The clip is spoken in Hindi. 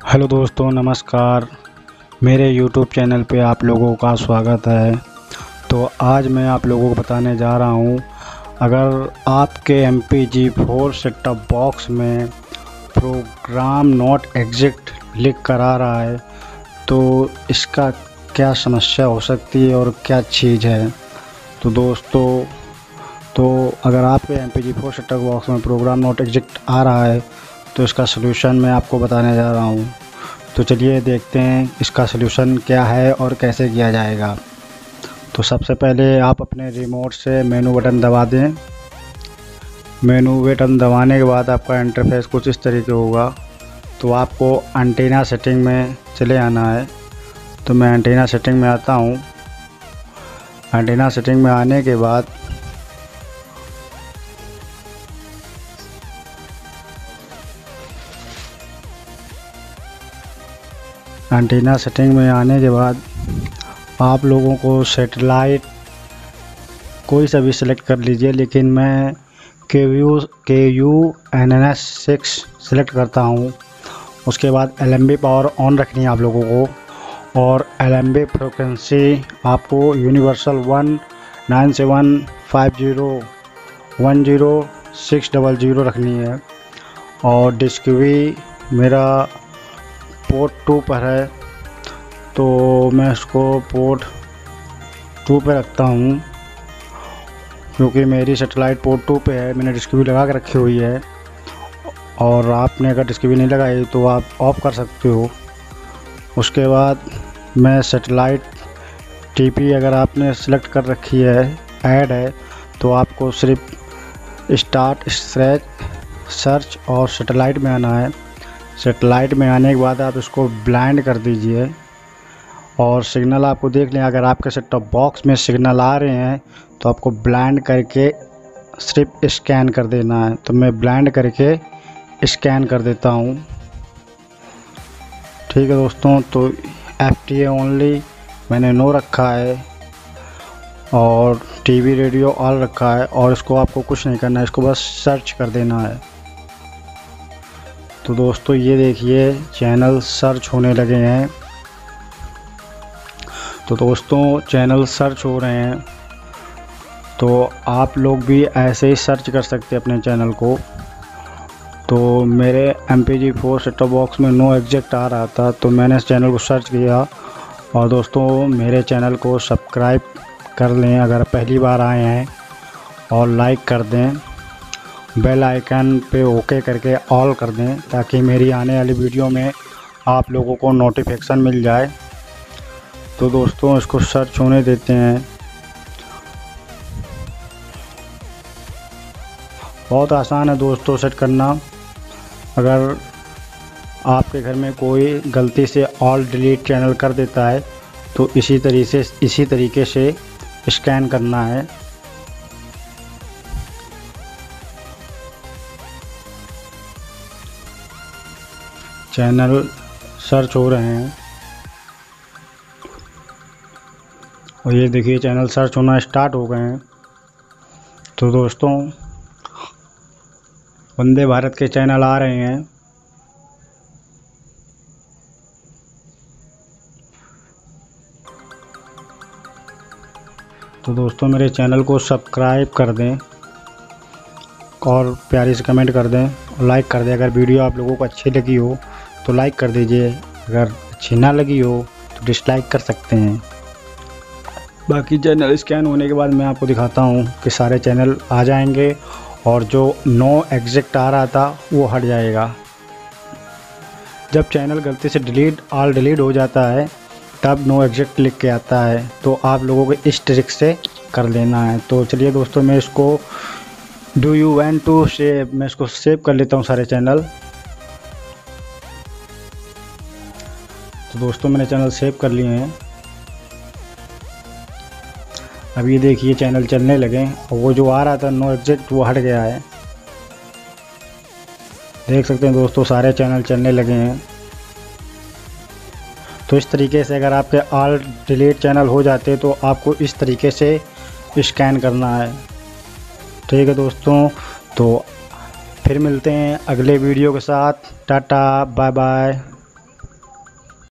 हेलो दोस्तों, नमस्कार। मेरे YouTube चैनल पे आप लोगों का स्वागत है। तो आज मैं आप लोगों को बताने जा रहा हूँ, अगर आपके MPG4 सेट टॉप बॉक्स में प्रोग्राम नॉट एग्जिस्ट लिख कर आ रहा है तो इसका क्या समस्या हो सकती है और क्या चीज़ है। तो दोस्तों, अगर आपके MPG4 सेट टॉप बॉक्स में प्रोग्राम नॉट एग्जिस्ट आ रहा है तो इसका सलूशन मैं आपको बताने जा रहा हूँ। तो चलिए देखते हैं इसका सलूशन क्या है और कैसे किया जाएगा। तो सबसे पहले आप अपने रिमोट से मेनू बटन दबा दें। मेनू बटन दबाने के बाद आपका इंटरफेस कुछ इस तरीके होगा। तो आपको एंटीना सेटिंग में चले आना है। तो मैं एंटीना सेटिंग में आता हूँ। एंटीना सेटिंग में आने के बाद आप लोगों को सैटेलाइट कोई सा भी सिलेक्ट कर लीजिए, लेकिन मैं KUNNS6 सिलेक्ट करता हूँ। उसके बाद LMB पावर ऑन रखनी है आप लोगों को, और LMB फ्रिक्वेंसी आपको यूनिवर्सल 19750100600 रखनी है। और डिस्कवी मेरा पोर्ट 2 पर है तो मैं इसको पोर्ट 2 पे रखता हूँ, क्योंकि मेरी सैटेलाइट पोर्ट 2 पे है। मैंने डिस्कवी लगा के रखी हुई है, और आपने अगर डिस्कवी नहीं लगाई तो आप ऑफ कर सकते हो। उसके बाद मैं सैटेलाइट TP अगर आपने सेलेक्ट कर रखी है, ऐड है, तो आपको सिर्फ स्टार्ट सर्च और सैटेलाइट में आना है। सैटेलाइट में आने के बाद आप इसको ब्लाइंड कर दीजिए, और सिग्नल आपको देख लें। अगर आपके सेट टॉप बॉक्स में सिग्नल आ रहे हैं तो आपको ब्लाइंड करके सिर्फ स्कैन कर देना है। तो मैं ब्लाइंड करके स्कैन कर देता हूँ। ठीक है दोस्तों, तो FTA ओनली मैंने नो रखा है, और TV रेडियो ऑल रखा है, और इसको आपको कुछ नहीं करना है, इसको बस सर्च कर देना है। तो दोस्तों ये देखिए चैनल सर्च होने लगे हैं। तो दोस्तों चैनल सर्च हो रहे हैं, तो आप लोग भी ऐसे ही सर्च कर सकते हैं अपने चैनल को। तो मेरे MPG4 सेट टॉप बॉक्स में नो एग्जिस्ट आ रहा था, तो मैंने इस चैनल को सर्च किया। और दोस्तों मेरे चैनल को सब्सक्राइब कर लें अगर पहली बार आए हैं, और लाइक कर दें। बेल आइकन पे ओके करके ऑल कर दें, ताकि मेरी आने वाली वीडियो में आप लोगों को नोटिफिकेशन मिल जाए। तो दोस्तों इसको सर्च होने देते हैं। बहुत आसान है दोस्तों सेट करना। अगर आपके घर में कोई गलती से ऑल डिलीट चैनल कर देता है तो इसी तरीके से स्कैन करना है। चैनल सर्च हो रहे हैं, और ये देखिए चैनल सर्च होना स्टार्ट हो गए हैं। तो दोस्तों वंदे भारत के चैनल आ रहे हैं। तो दोस्तों मेरे चैनल को सब्सक्राइब कर दें, और प्यारी से कमेंट कर दें, और लाइक कर दें। अगर वीडियो आप लोगों को अच्छी लगी हो तो लाइक कर दीजिए, अगर अच्छी ना लगी हो तो डिसलाइक कर सकते हैं। बाकी चैनल स्कैन होने के बाद मैं आपको दिखाता हूँ कि सारे चैनल आ जाएंगे, और जो नो एग्जिस्ट आ रहा था वो हट जाएगा। जब चैनल गलती से ऑल डिलीट हो जाता है तब नो एग्जिस्ट लिख के आता है। तो आप लोगों को इस ट्रिक से कर लेना है। तो चलिए दोस्तों मैं इसको do you want to save, मैं इसको सेव कर लेता हूँ सारे चैनल। तो दोस्तों मैंने चैनल सेव कर लिए हैं। अब ये देखिए चैनल चलने लगे, और वो जो आ रहा था नो एग्जिस्ट वो हट गया है। देख सकते हैं दोस्तों सारे चैनल चलने लगे हैं। तो इस तरीके से अगर आपके ऑल डिलीट चैनल हो जाते तो आपको इस तरीके से स्कैन करना है। ठीक है दोस्तों, तो फिर मिलते हैं अगले वीडियो के साथ। Tata bye bye.